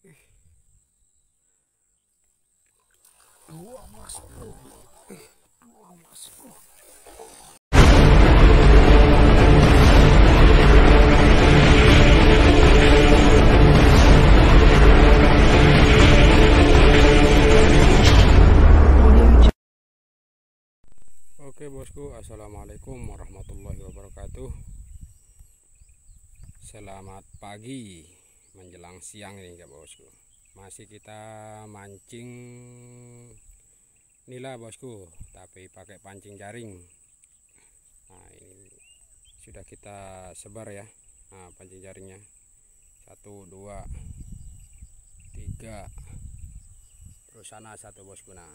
Dua mas bro. Dua mas bro. Oke bosku, assalamualaikum warahmatullahi wabarakatuh. Selamat pagi menjelang siang ini ya bosku. Masih kita mancing nila bosku, tapi pakai pancing jaring. Nah ini sudah kita sebar ya. Nah pancing jaringnya 1, 2, 3, terus sana 1 bosku. Nah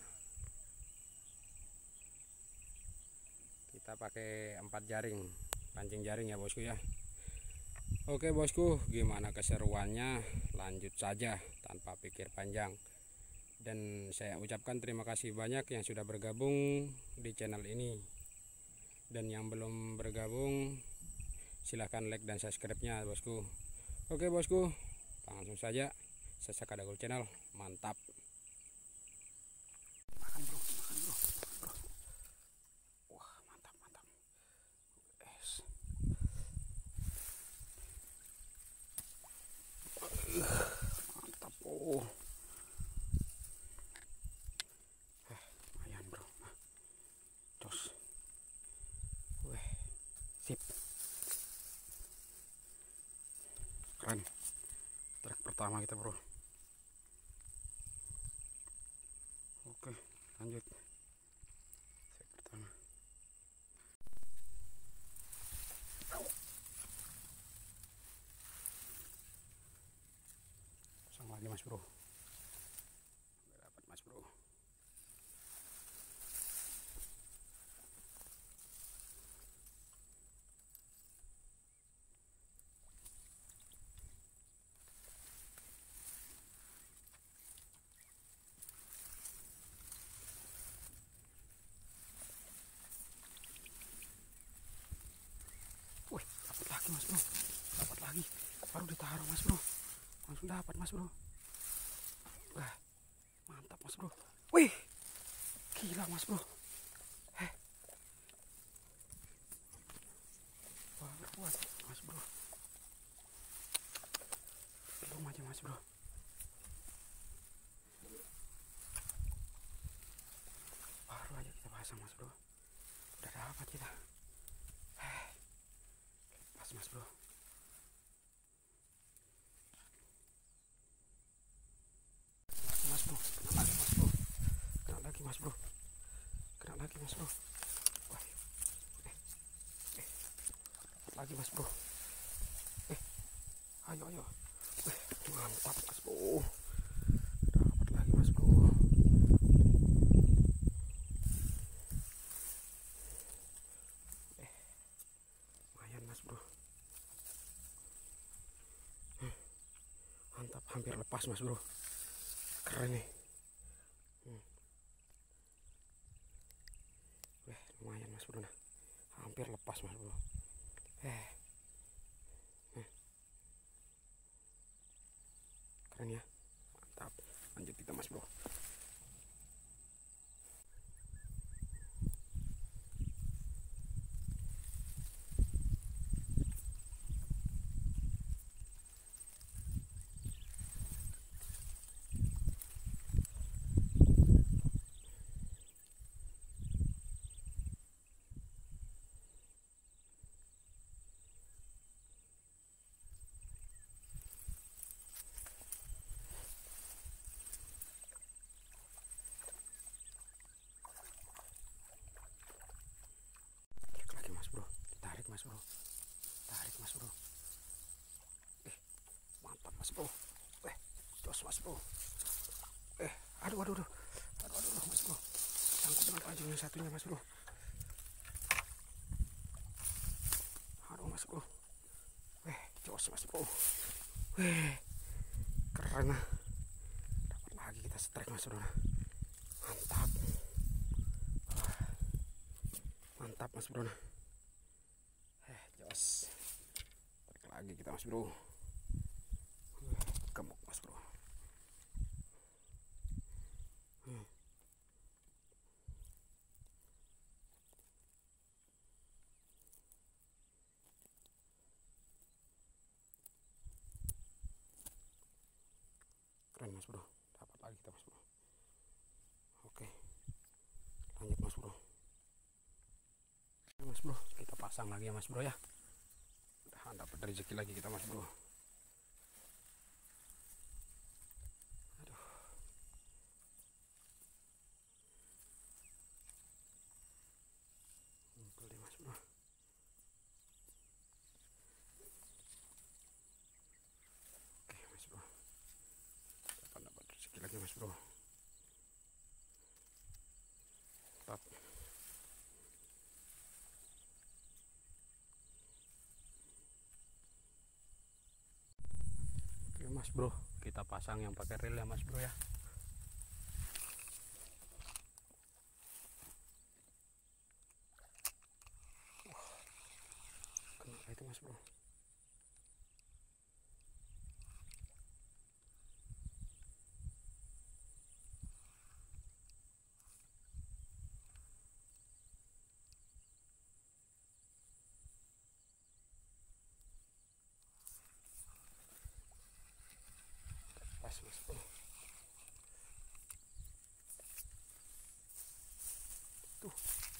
kita pakai 4 jaring pancing jaring ya bosku ya. Oke bosku, gimana keseruannya? Lanjut saja tanpa pikir panjang. Dan saya ucapkan terima kasih banyak yang sudah bergabung di channel ini. Dan yang belum bergabung silahkan like dan subscribe-nya bosku. Oke bosku, langsung saja Sasaka Dagol Channel. Mantap. Makan bro, makan bro. Wah mantap mantap. Mantap oh. Lumayan bro. Nah, jos. Weh, sip. Keren. Trek pertama kita bro. Oke, lanjut. Trek pertama. Pasang lagi mas bro. Nggak dapat mas bro. Wih, dapat lagi mas bro. Dapat lagi. Baru ditaruh mas bro. Langsung dapat mas bro. Wah, mantap mas bro. Wih, gila mas bro. Wah, berbuat mas bro. Belum aja mas bro. Baru aja kita pasang mas bro. Udah dapat kita. Pas mas bro. Mas bro, kena lagi mas bro. Kena lagi mas bro. Kena lagi mas bro. Wah, lagi mas bro. Ayo ayo. Mantap mas bro. Dapat lagi mas bro. Lumayan mas bro. Mantap, hampir lepas mas bro. Keren nih. Lumayan mas bro. Nah, hampir lepas mas bro. Keren ya. Mantap. Lanjut kita mas bro. Mas bro, tarik mas bro. Mantap mas bro. Jos mas bro. Aduh mas bro. Sangkut dengan pancing yang satunya mas bro. Aduh mas bro. Jos mas bro. Keren. Dapat lagi kita strike mas bro. Mantap. Mantap mas bro. Jos. Tarik lagi kita mas bro. Gemuk mas bro. keren mas bro, dapat lagi kita mas bro. Oke, lanjut mas bro. Oke, mas bro, kita pasang lagi ya mas bro ya. Udah dapat rezeki lagi kita mas bro. Aduh, ngumpul deh mas bro. Oke mas bro, dapat rezeki lagi mas bro. Mantap. Oke mas bro, kita pasang yang pakai reel ya mas bro ya. Kena itu mas bro. Pas mas bro. Tuh.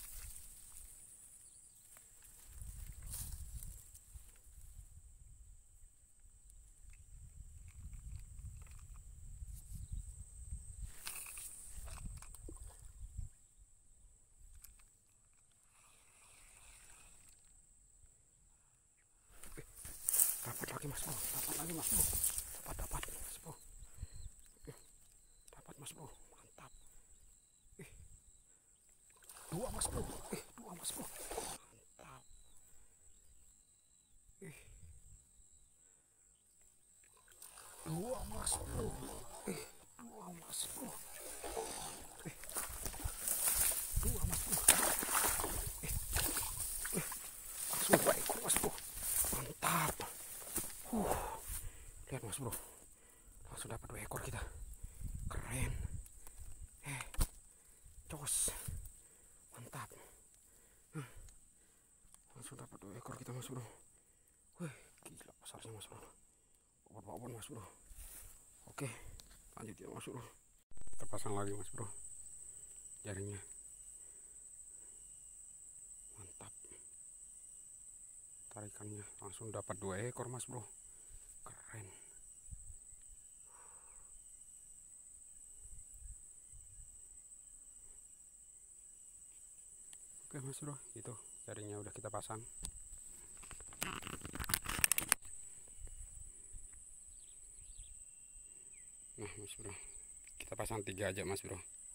Dapat lagi mas bro, dapat lagi mas bro. Dapat mas bro. Dapat mas bro, mantap. Dua mas bro, dua mas bro. Mantap. Dua mas bro, dua mas bro, dua mas bro. Langsung baik mas bro, mantap. Lihat mas bro, langsung dapat 2 ekor kita, keren. Jos, mantap. Langsung dapat 2 ekor kita mas bro. Wih, gila besarnya mas bro. Babon mas bro. Oke, lanjut ya mas bro. Kita pasang lagi mas bro jaringnya. Mantap. Tarikannya langsung dapat 2 ekor mas bro. Keren. Oke mas bro, itu jaringnya udah kita pasang. Nah mas bro, kita pasang 3 aja mas bro.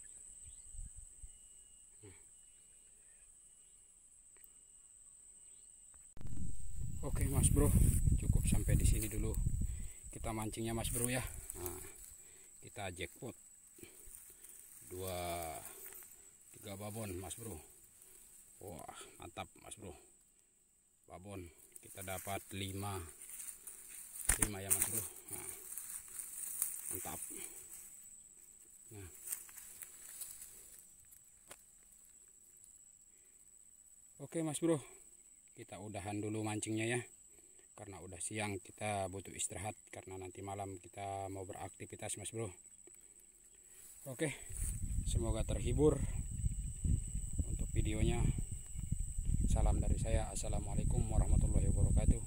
Oke mas bro, cukup sampai di sini dulu kita mancingnya mas bro ya. Nah, kita jackpot 3 babon mas bro. Wah mantap mas bro, babon kita dapat 5 ya mas bro. Nah, mantap. Nah. Oke mas bro, kita udahan dulu mancingnya ya, karena udah siang kita butuh istirahat karena nanti malam kita mau beraktivitas mas bro. Oke, semoga terhibur untuk videonya. Salam dari saya, assalamualaikum warahmatullahi wabarakatuh.